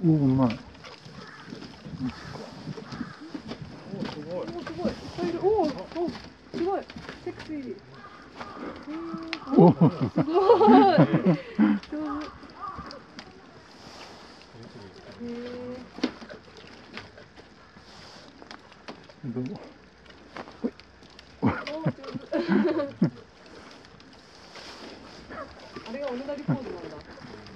おお、うまい。 おすごい。 おすごい。いっぱいいる。おおすごい。セクシー。 おお、 すごい。上手。 どうも。 お上手。あれがおねだりポーズなんだ。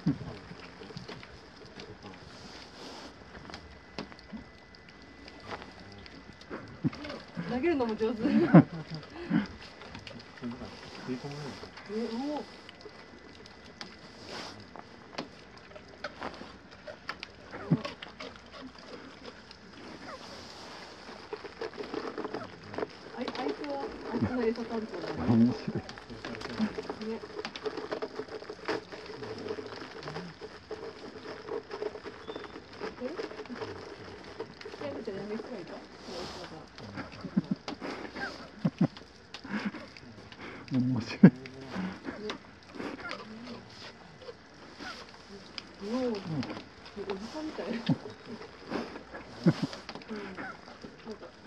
投げるのも上手。おあいつはあいつの餌担当だね。 面白い。 ね。全部じゃやめくらいか。 面白い。 おおじさんみたい。なんか